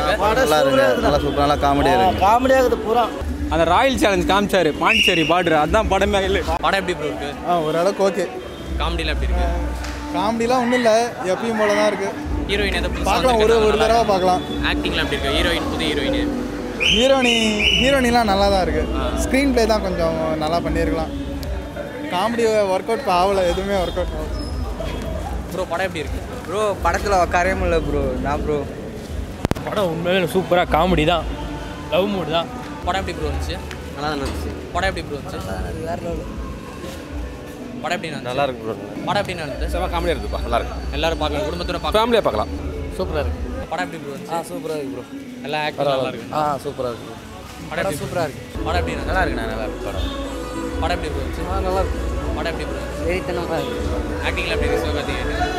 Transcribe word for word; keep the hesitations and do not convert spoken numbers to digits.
நல்லா இருக்கு, நல்லா சூப்பரா, நல்லா காமெடியா இருக்கு. காமெடியா இருக்குது பூரா. அந்த ராயல் சேலஞ்ச் காமிச்சாரு பாண்டிச்சேரி பார்டர், அதான் படமே இல்லை. படம் எப்படி ப்ரோ இருக்கு? ஆ ஓரளவுக்கு ஓகே. காமெடிலாம் எப்படி இருக்கு? காமெடிலாம் ஒன்றும் இல்லை, எப்பயும் போல தான் இருக்கு. ஹீரோயின் எதை பார்க்கலாம், ஒரு ஒரு தடவை பார்க்கலாம். ஆக்டிங்லாம் எப்படி இருக்கு? ஹீரோயின் புது ஹீரோயின் ஹீரோனி ஹீரோனிலாம் நல்லா தான் இருக்கு. ஸ்க்ரீன் பிளே தான் கொஞ்சம் நல்லா பண்ணியிருக்கலாம். காமெடி ஒர்க் அவுட் ஆகலை, எதுவுமே ஒர்க் அவுட் ஆகல. ப்ரோ படம் எப்படி இருக்கு? ப்ரோ படத்தில் உட்காரவே முடியல ப்ரோ. நான் ப்ரோ படம் உண்மையிலே சூப்பராக காமெடி தான், லவ் மூடு தான். படம் எப்படி ப்ரோ இருந்துச்சு? நல்லா இருந்துச்சு. படம் எப்படி ப்ரோ இருந்துச்சு? வேற லெவல். படம் எப்படி இருந்துச்சு? நல்லா இருக்கு ப்ரோ. படம் எப்படி இருந்துச்சு? செம காமெடியாக இருக்குப்பா, நல்லா இருக்கு. எல்லாரும் பார்க்கலாம், குடும்பத்தோட பார்க்கலாம், ஃபேமிலியாக பார்க்கலாம். சூப்பராக இருக்கு. படம் எப்படி ப்ரோ இருந்துச்சு? ஆ சூப்பராக இருக்கு ப்ரோ. எல்லா ஆக்டிங் நல்லா இருக்கு. ஆ சூப்பராக இருக்கு. படம் எப்படி சூப்பராக இருக்கு. படம் எப்படி இருந்துச்சு? நல்லா இருக்குண்ணா, நல்லா இருக்கு படம். படம் எப்படி ப்ரோ இருந்துச்சு? ஆ நல்லா இருக்கு. படம் எப்படி ப்ரோ இருந்துச்சு? வெறித்தனமாக இருக்கு. ஆக்டிங்ல எப்படி இருக்கு? சிவகார்த்திகேயன்